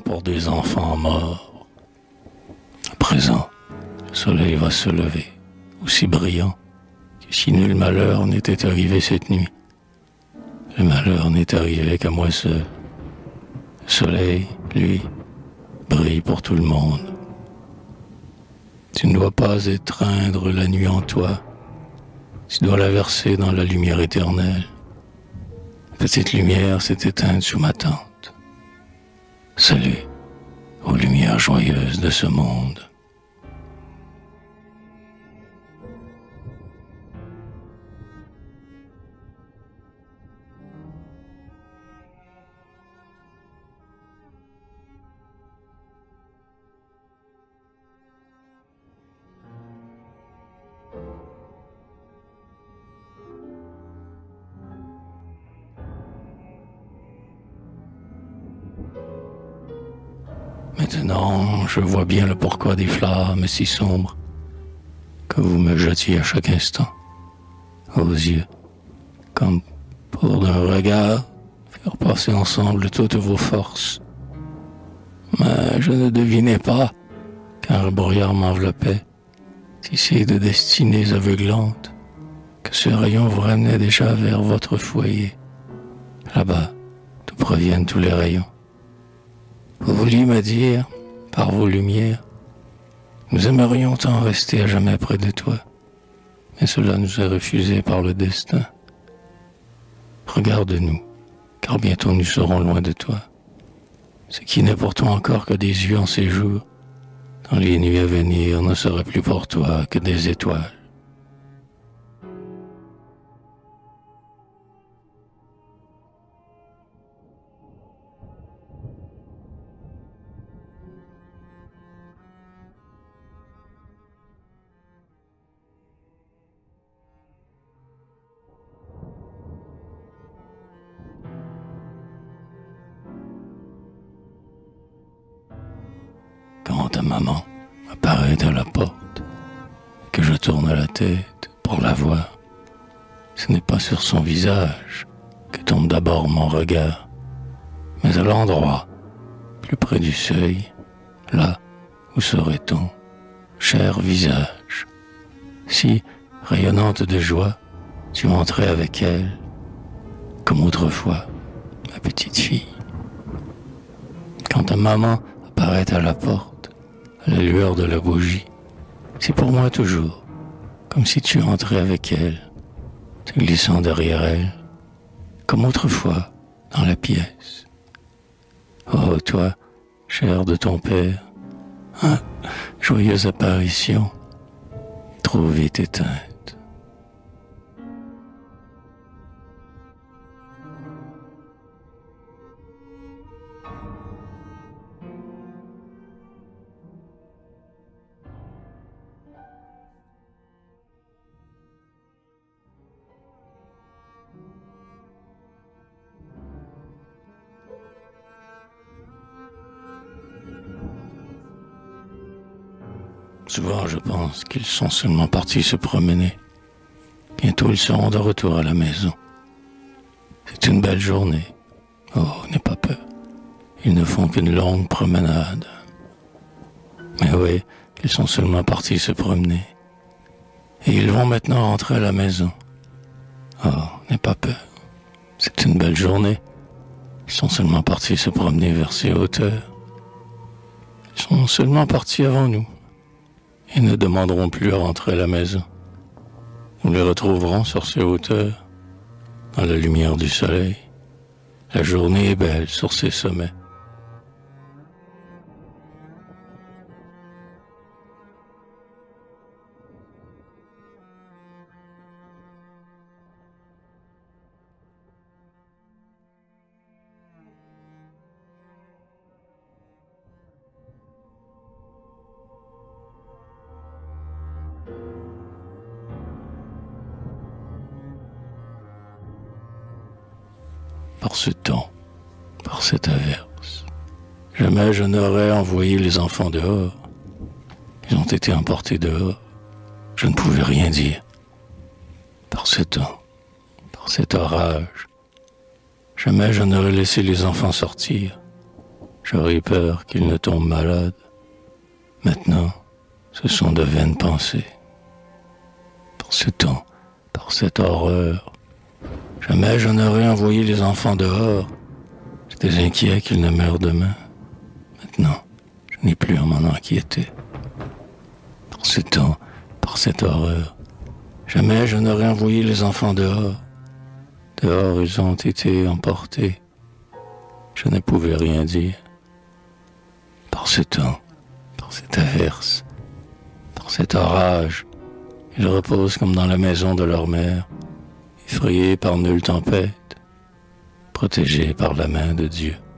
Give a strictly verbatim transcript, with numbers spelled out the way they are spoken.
pour des enfants morts. À présent, le soleil va se lever, aussi brillant que si nul malheur n'était arrivé cette nuit. Le malheur n'est arrivé qu'à moi seul. Le soleil, lui, brille pour tout le monde. Tu ne dois pas étreindre la nuit en toi. Tu dois la verser dans la lumière éternelle. La petite lumière s'est éteinte sous ma tente. Salut aux lumières joyeuses de ce monde. Maintenant, je vois bien le pourquoi des flammes si sombres que vous me jetiez à chaque instant aux yeux, comme pour d'un regard faire passer ensemble toutes vos forces. Mais je ne devinais pas qu'un brouillard m'enveloppait, tissé de destinées aveuglantes, que ce rayon vous ramenait déjà vers votre foyer. Là-bas, d'où proviennent tous les rayons. Vous vouliez me dire, par vos lumières, nous aimerions tant rester à jamais près de toi, mais cela nous est refusé par le destin. Regarde-nous, car bientôt nous serons loin de toi. Ce qui n'est pour toi encore que des yeux en séjour, dans les nuits à venir ne sera plus pour toi que des étoiles. Quand ta maman apparaît à la porte, que je tourne la tête pour la voir, ce n'est pas sur son visage que tombe d'abord mon regard, mais à l'endroit, plus près du seuil, là où serait-on, cher visage. Si, rayonnante de joie, tu entrais avec elle, comme autrefois, ma petite fille. Quand ta maman apparaît à la porte, à la lueur de la bougie, c'est pour moi toujours, comme si tu entrais avec elle, te glissant derrière elle, comme autrefois dans la pièce. Oh, toi, cher de ton père, hein, joyeuse apparition, trop vite éteinte. Souvent, je pense qu'ils sont seulement partis se promener. Bientôt, ils seront de retour à la maison. C'est une belle journée. Oh, n'aie pas peur. Ils ne font qu'une longue promenade. Mais oui, ils sont seulement partis se promener. Et ils vont maintenant rentrer à la maison. Oh, n'aie pas peur. C'est une belle journée. Ils sont seulement partis se promener vers ces hauteurs. Ils sont seulement partis avant nous. Ils ne demanderont plus à rentrer à la maison. Nous les retrouverons sur ces hauteurs, dans la lumière du soleil. La journée est belle sur ces sommets. Par ce temps, par cette averse, jamais je n'aurais envoyé les enfants dehors. Ils ont été emportés dehors. Je ne pouvais rien dire. Par ce temps, par cet orage, jamais je n'aurais laissé les enfants sortir. j'aurais eu peur qu'il ne tombe malade. Maintenant, ce sont de vaines pensées. Par ce temps, par cette horreur, jamais je n'aurais envoyé les enfants dehors. J'étais inquiet qu'ils ne meurent demain. Maintenant, je n'ai plus à m'en inquiéter. Par ce temps, par cette horreur, jamais je n'aurais envoyé les enfants dehors. Dehors, ils ont été emportés. Je ne pouvais rien dire. Par ce temps, par cette averse, par cet orage, ils reposent comme dans la maison de leur mère, effrayés par nulle tempête, protégés par la main de Dieu.